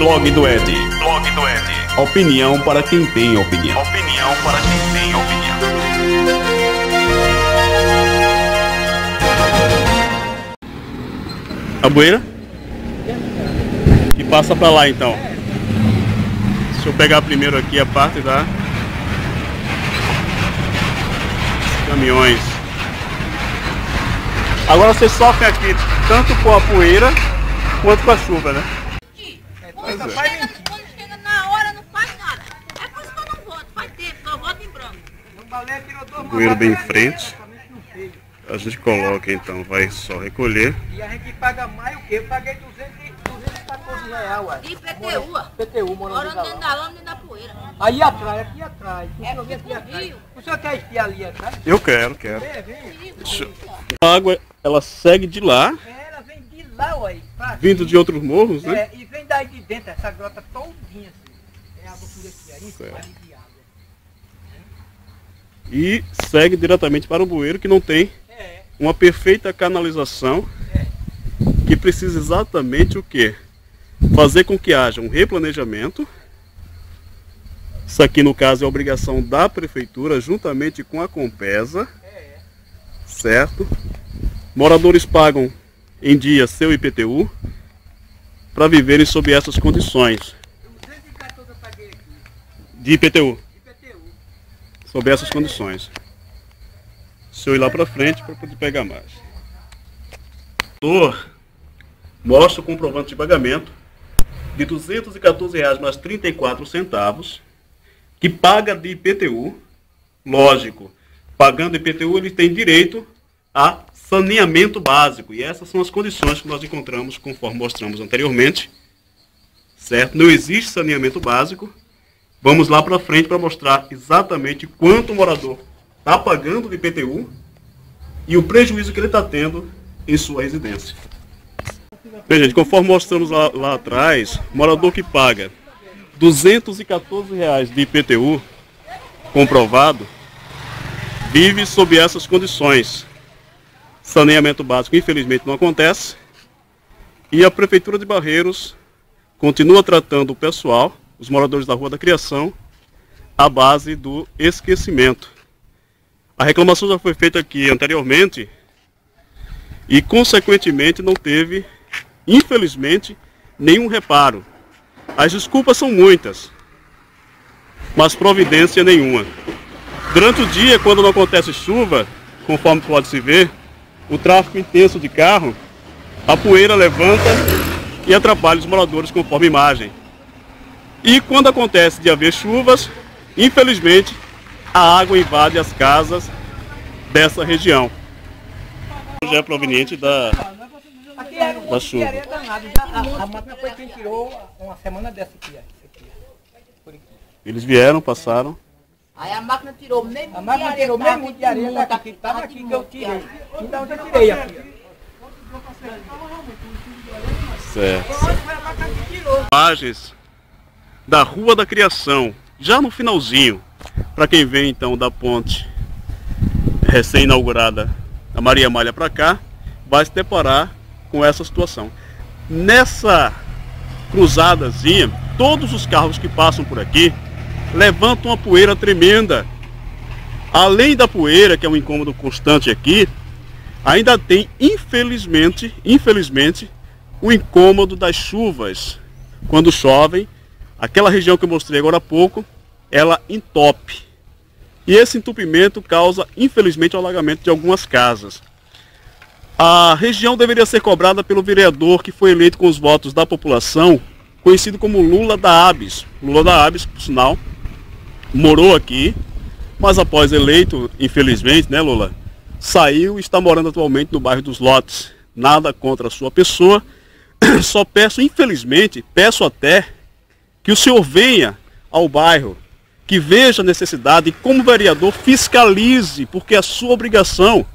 Blog do Ed. Blog do Ed. Opinião para quem tem opinião. Opinião para quem tem opinião. A bueira? E passa para lá então. Deixa eu pegar primeiro aqui a parte da caminhões. Agora você sofre aqui tanto com a poeira quanto com a chuva, né? Quando chega na hora não faz nada. É por isso que eu não voto, faz tempo, só voto em branco. Bueiro bem em frente. A gente coloca então, vai só recolher. E a gente paga mais o quê? Eu paguei 214 reais, ué. E IPTU, PTU, morando dentro da lama e da poeira. Aí atrás, aqui atrás. É O senhor vem aqui atrás. Rio. O senhor quer espiar ali atrás? Eu quero. Vem. A água, ela segue de lá, Ela vem de lá, ué. vindo de outros morros, né? É, e vem daí de dentro, essa grota todinha assim. É água por aqui, aí Certo. vale de água. E segue diretamente para o bueiro, que não tem uma perfeita canalização, que precisa exatamente o quê? Fazer com que haja um replanejamento. Isso aqui no caso é obrigação da prefeitura juntamente com a Compesa, certo? Moradores pagam em dia seu IPTU para viverem sob essas condições 214 eu paguei aqui, de IPTU, IPTU. sob essas condições. Se eu ir lá para frente para poder pegar mais. Mostra o comprovante de pagamento de R$ 214,34 mais 34 centavos, que paga de IPTU. Lógico, pagando IPTU ele tem direito a saneamento básico. E essas são as condições que nós encontramos conforme mostramos anteriormente. Certo? Não existe saneamento básico. Vamos lá para frente para mostrar exatamente quanto o morador está pagando de IPTU e o prejuízo que ele está tendo em sua residência. Bem, gente, conforme mostramos lá atrás, morador que paga R$ 214 de IPTU comprovado vive sob essas condições. Saneamento básico infelizmente não acontece e a Prefeitura de Barreiros continua tratando o pessoal, os moradores da Rua da Criação, à base do esquecimento. A reclamação já foi feita aqui anteriormente e, consequentemente, não teve, infelizmente, nenhum reparo. As desculpas são muitas, mas providência nenhuma. Durante o dia, quando não acontece chuva, conforme pode se ver, o tráfego intenso de carro, a poeira levanta e atrapalha os moradores conforme a imagem. E quando acontece de haver chuvas, infelizmente, a água invade as casas dessa região. Já é proveniente da chuva. Areia danada. A máquina foi quem tirou uma semana dessa aqui, por aqui. Eles vieram, passaram. Aí a máquina tirou meio A máquina tirou meio muito de areia daqui, que estava aqui que eu tirei. Então eu tirei aqui. Certo. Foi a máquina que tirou. Imagens da Rua da Criação, já no finalzinho, para quem vem então da ponte recém-inaugurada da Maria Amália para cá, vai se deparar com essa situação. Nessa cruzadazinha, todos os carros que passam por aqui levantam uma poeira tremenda. Além da poeira, que é um incômodo constante aqui, ainda tem, infelizmente, o incômodo das chuvas. Quando chovem, aquela região que eu mostrei agora há pouco, ela entope. E esse entupimento causa, infelizmente, o alagamento de algumas casas. A região deveria ser cobrada pelo vereador que foi eleito com os votos da população, conhecido como Lula da Abis. Lula da Abis, por sinal, morou aqui, mas após eleito, infelizmente, né, Lula, saiu e está morando atualmente no bairro dos Lotes. Nada contra a sua pessoa, só peço, infelizmente, peço até que o senhor venha ao bairro, que veja a necessidade e, como vereador, fiscalize, porque é sua obrigação